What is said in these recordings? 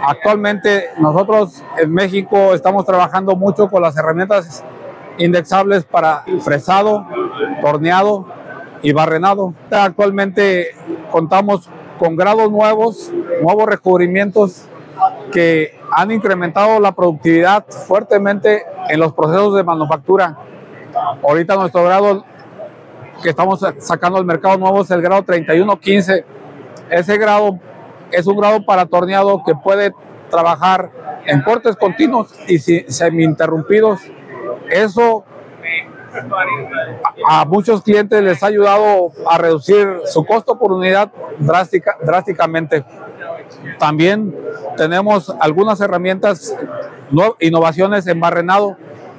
Actualmente nosotros en México estamos trabajando mucho con las herramientas indexables para fresado, torneado y barrenado. Actualmente contamos con grados nuevos recubrimientos que han incrementado la productividad fuertemente en los procesos de manufactura. Ahorita nuestro grado que estamos sacando al mercado nuevo es el grado 3115. Ese grado es un grado para torneado que puede trabajar en cortes continuos y semi-interrumpidos. Eso a muchos clientes les ha ayudado a reducir su costo por unidad drásticamente. También tenemos algunas herramientas, innovaciones en barrenado.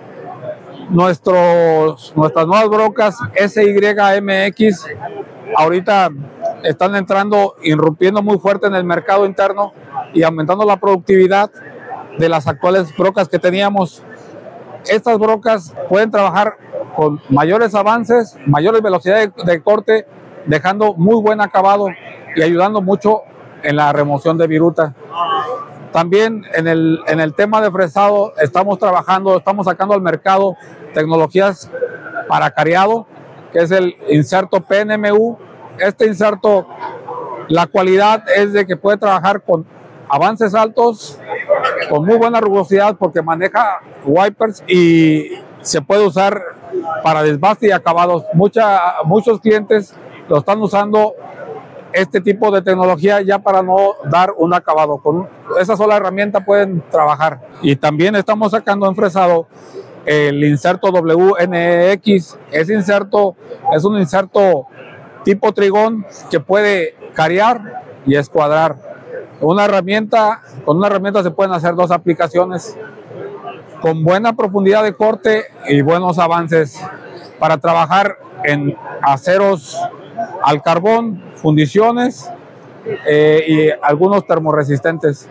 Nuestras nuevas brocas SYMX ahorita están entrando, irrumpiendo muy fuerte en el mercado interno y aumentando la productividad de las actuales brocas que teníamos. Estas brocas pueden trabajar con mayores avances, mayores velocidades de corte, dejando muy buen acabado y ayudando mucho en la remoción de viruta. También en el tema de fresado estamos sacando al mercado tecnologías para careado, que es el inserto PNMU. Este inserto, la cualidad es de que puede trabajar con avances altos, con muy buena rugosidad porque maneja wipers y se puede usar para desbaste y acabados. Muchos clientes lo están usando este tipo de tecnología ya para no dar un acabado. Con esa sola herramienta pueden trabajar. Y también estamos sacando en fresado el inserto WNX. Ese inserto es un inserto tipo trigón que puede carear y escuadrar. Con una herramienta se pueden hacer dos aplicaciones con buena profundidad de corte y buenos avances para trabajar en aceros al carbón, fundiciones y algunos termoresistentes.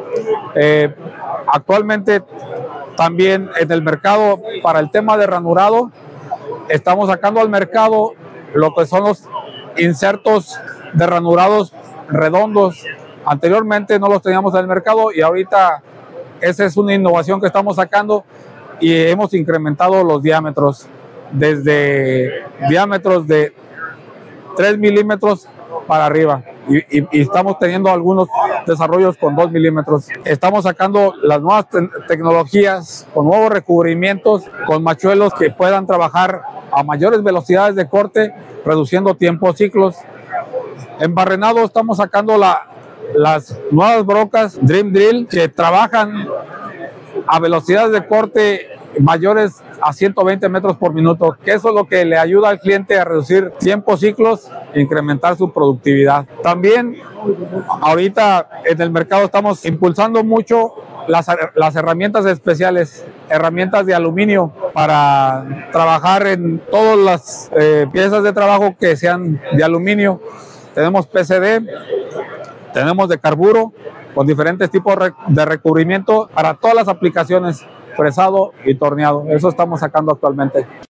Actualmente también en el mercado para el tema de ranurado estamos sacando al mercado lo que son los insertos de ranurados redondos. Anteriormente no los teníamos en el mercado y ahorita esa es una innovación que estamos sacando y hemos incrementado los diámetros desde diámetros de 3 milímetros para arriba y estamos teniendo algunos desarrollos con 2 milímetros. Estamos sacando las nuevas tecnologías con nuevos recubrimientos, con machuelos que puedan trabajar a mayores velocidades de corte, reduciendo tiempos, ciclos. En barrenado estamos sacando las nuevas brocas Dream Drill que trabajan a velocidades de corte mayores a 120 metros por minuto, que eso es lo que le ayuda al cliente a reducir tiempos, ciclos e incrementar su productividad. También ahorita en el mercado estamos impulsando mucho las herramientas especiales, herramientas de aluminio para trabajar en todas las piezas de trabajo que sean de aluminio. Tenemos PCD, tenemos de carburo con diferentes tipos de recubrimiento para todas las aplicaciones, fresado y torneado. Eso estamos sacando actualmente.